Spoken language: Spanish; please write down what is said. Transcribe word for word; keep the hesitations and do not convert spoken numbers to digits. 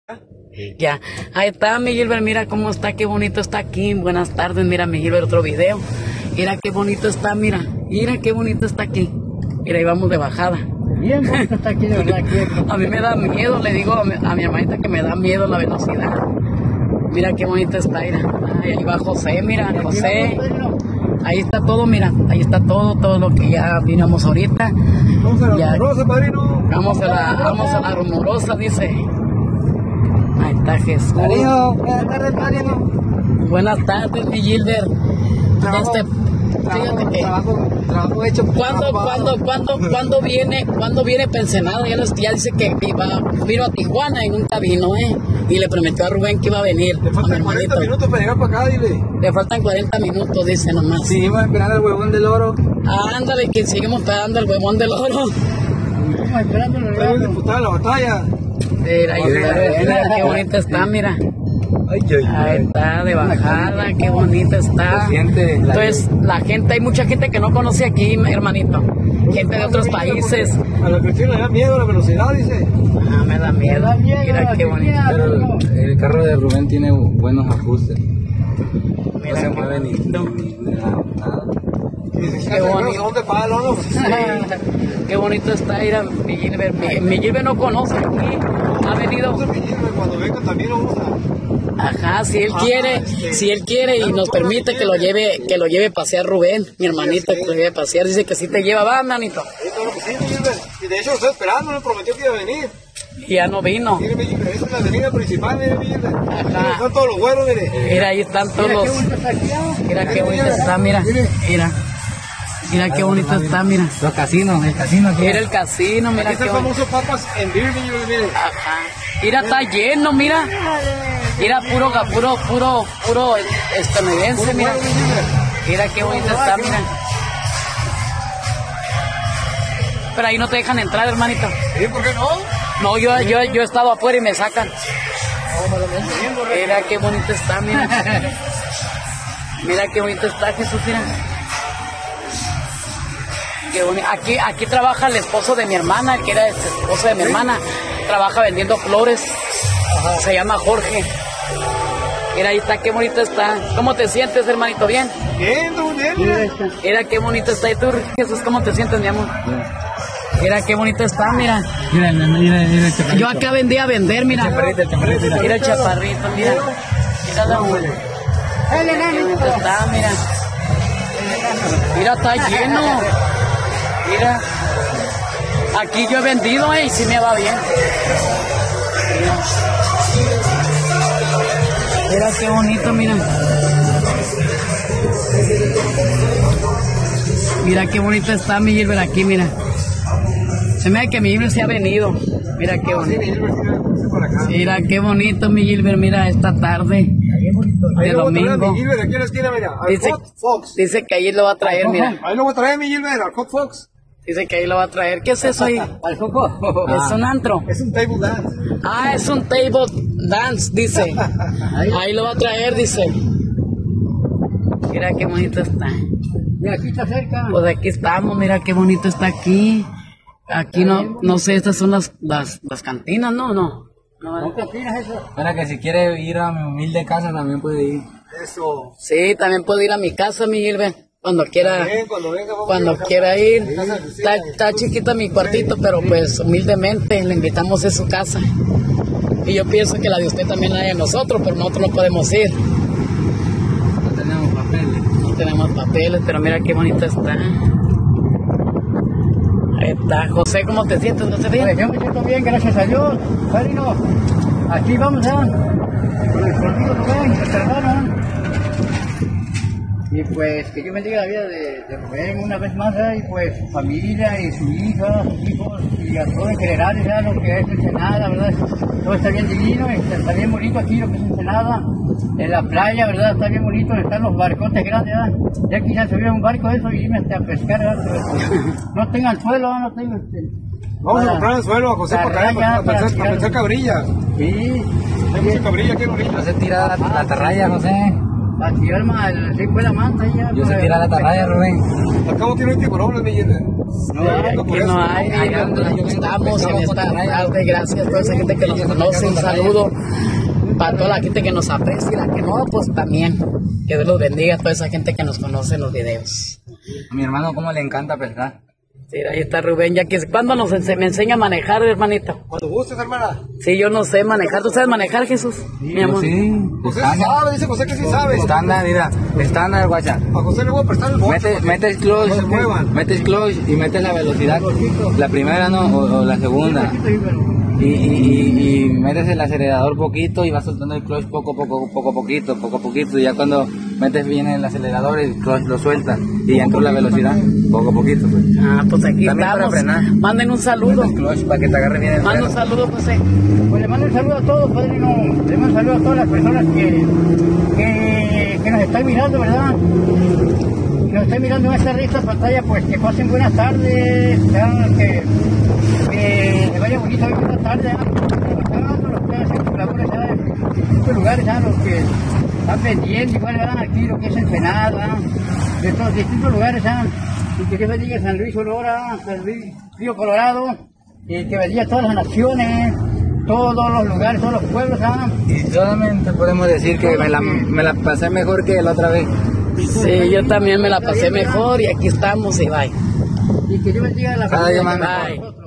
Ya, ahí está mi Gilbert, mira cómo está, qué bonito está aquí. Buenas tardes, mira mi Gilbert, otro video. Mira qué bonito está, mira, mira qué bonito está aquí. Mira, ahí vamos de bajada. Bien bonito está aquí, de verdad. Aquí. A mí me da miedo, le digo a mi, a mi hermanita que me da miedo la velocidad. Mira qué bonito está, mira. Ay, ahí va José, mira, José. Ahí está todo, mira, ahí está todo, todo lo que ya vinimos ahorita. Vamos a la Ya, rumorosa, padrino. Vamos a la, vamos a la rumorosa, dice. Ahí está Jesús. Padrino, buenas tardes, padrino. Buenas tardes, mi Gilbert. Trabajo, Este, fíjate que, trabajo, trabajo hecho. ¿cuándo, trabajo. cuándo, cuándo, cuándo viene, cuándo viene pensionado? Ya, nos- ya dice que iba, vino a Tijuana y nunca vino, ¿eh? Y le prometió a Rubén que iba a venir. Le a mi faltan hermanito. cuarenta minutos para llegar para acá, dile. Le faltan cuarenta minutos, dice nomás. Sí, iba a esperar al huevón del oro. Ándale, que seguimos esperando el huevón del oro. Estamos esperando el Soy un rato. diputado de la batalla. Mira, ahí está, mira qué bonita está, mira. Ay, ay, Ahí está, de bajada, qué bonita está. Se siente la- Entonces, la gente, hay mucha gente que no conoce aquí, hermanito. Gente de otros países. A la Cristina le da miedo la velocidad, dice. Ah, me da miedo. Mira qué bonito. Pero el carro de Rubén tiene buenos ajustes. No Mira se qué mueve ni, bonito. ni, ni nada. Y dice, Qué bonito. ¿a dónde para el oro? Qué bonito está ir a mi Gilbert. Mi, mi Gilbert no conoce aquí. Ha venido. Cuando venga también lo vamos a... Ajá, si él quiere, si él quiere y nos permite que lo lleve, que lo lleve a pasear Rubén, mi hermanito, que lo lleve a pasear. Dice que sí te lleva, va, manito. Sí, claro que sí, mi Gilbert. Y de hecho lo estoy esperando, me prometió que iba a venir. Y ya no vino. Mire, mi Gilbert, esta es la avenida principal, mire, mi Gilbert. Ajá. Mire, están todos los güeros, mire. Mira, ahí están todos los. Mira qué bonito está, mira. Mira. Mira qué bonito está, mira. Los casinos, el casino aquí. Mira el casino, Aquí mira está qué el bonito. famoso Papas en Beer, mi Gilbert, mire. Ajá. Mira, está lleno, mira. Mira, puro, puro, puro, puro estadounidense, mira. Mira qué bonito está, mira. Pero ahí no te dejan entrar, hermanito. ¿Sí? ¿Por qué no? No, yo, yo, yo he estado afuera y me sacan. Mira qué bonito está, mira. Mira qué bonito está, Jesús, mira. Qué bonito. Aquí, aquí trabaja el esposo de mi hermana, el que era el esposo de mi hermana. Trabaja vendiendo flores. Se llama Jorge. Mira, ahí está, qué bonito está. ¿Cómo te sientes, hermanito? ¿Bien? Bien, tú, bien, mire. Mira qué bonito está. ¿Y tú, Jesús, cómo te sientes, mi amor? Mira qué bonito está, mira. Mira, mira, mira, mira el chaparrito. Yo acá vendí a vender, mira. El chaparrito, el chaparrito, mira. Mira el chaparrito, mira. Mira la Qué bonito está, mira. Mira, está lleno. Mira. Aquí yo he vendido, eh, y sí me va bien. Mira. Mira qué bonito, mira. Mira qué bonito está mi Gilbert aquí, mira. Se me da que mi Gilbert se ha venido. Mira qué Sí, bonito. mi Gilbert, sí, por acá. Mira qué bonito mi Gilbert, mira esta tarde Ahí de lo voy a traer a domingo. mi Gilbert, aquí en la esquina, mira. Al Dice, Hot Fox. dice que ahí lo va a traer, mira. Ahí lo voy a traer, mi Gilbert, al Hot Fox. Dice que ahí lo va a traer. ¿Qué es eso ahí? ¿Al coco? Es un antro. Es un table dance. Ah, es un table dance, dice. Ahí lo va a traer, dice. Mira qué bonito está. Y aquí está cerca. Pues aquí estamos, mira qué bonito está aquí. Aquí no, no sé, estas son las, las, las cantinas, ¿no? No. No, ¿No te opinas eso? Para que si quiere ir a mi humilde casa también puede ir. Eso. Sí, también puedo ir a mi casa, mi Gilbert, cuando quiera. Bien, cuando venga, vamos Cuando a ir a quiera ir. Casa de Cristina. Está, está chiquita mi cuartito, pero pues humildemente le invitamos a su casa. Y yo pienso que la de usted también la de nosotros, pero nosotros no podemos ir. No tenemos papeles. No tenemos papeles, pero mira qué bonito está. Ahí está. José, ¿cómo te sientes? ¿No te Pues bien? yo me siento bien, gracias a Dios. Padrino, aquí vamos a... Con el conmigo Rubén, nuestra hermana. Y pues que Dios bendiga la vida de, de Rubén una vez más, ¿eh? Y pues su familia y su hija, sus hijos y a todo en general, ya lo que es Ensenada, ¿verdad? Todo está bien divino, está, está bien bonito aquí lo que es Ensenada, en la playa, ¿verdad? Está bien bonito, están los barcotes grandes, ¿verdad? Ya quizás subir a un barco de eso y irme hasta a pescar, ¿verdad? Pero, no tengan suelo, no tengo este... Vamos a para- comprar el suelo a José para para, acá, raya, para, para, para pensar, para pensar tirar. cabrillas. Sí, Hay mucha cabrilla aquí en No orilla. se tira la, la atarraya, José. a tirar más el rico de la manta. Ya, Yo sé tirar la atarraya, Rubén. Al cabo tiene un tiburón, mi gente. No, aquí no hay, ahí donde estamos en esta tarde, gracias a toda esa gente que nos conoce, un saludo para toda la gente que nos aprecia y la que no, pues también, que Dios los bendiga a toda esa gente que nos conoce en los videos. A mi hermano, ¿cómo le encanta pescar? Sí, ahí está Rubén, ya que ¿cuándo nos ense- me enseña a manejar, hermanito? Cuando gustes, hermana. Sí, yo no sé manejar, ¿tú sabes manejar, Jesús? Mi amor. Sí, José sí estándar. sabe, dice José que sí sabe. Estándar, mira, estándar, guacha. A José le voy a prestar el bote. Mete, José. mete el clutch, No se muevan. mete el clutch y mete la velocidad. La primera no, o, o la segunda. Y, y, y, y metes el acelerador poquito y vas soltando el clutch poco, poco, poco, poquito, poco, poquito. Y ya cuando metes bien el acelerador, el clutch lo suelta y ya entró la velocidad, poco, poquito. Pues. Ah, pues aquí También para estamos. frenar. Manden un saludo. El clutch para que te agarre bien el Manda un freno. saludo, José. Pues le mando un saludo a todos, padrino. Le mando un saludo a todas las personas que, que, que nos están mirando, ¿verdad? Que nos están mirando en esta risa pantalla, pues que pasen buenas tardes, ¿verdad? que, que les vaya bonito hoy buenas tardes, ¿verdad? Los que hacen sus labores, ¿verdad? En distintos lugares, ¿verdad? Los que están vendiendo, igual, ¿verdad? Aquí lo que es Ensenada, ¿verdad? De todos distintos lugares, ¿verdad? Y que Dios bendiga San Luis Olora, San Luis Río Colorado, y que bendiga todas las naciones, todos los lugares, todos los pueblos, ¿ah? Y solamente podemos decir que me la, me la pasé mejor que la otra vez. Sí, yo también me la pasé mejor y aquí estamos y bye. Y que Dios bendiga a la Cada día familia más de mejor. nosotros.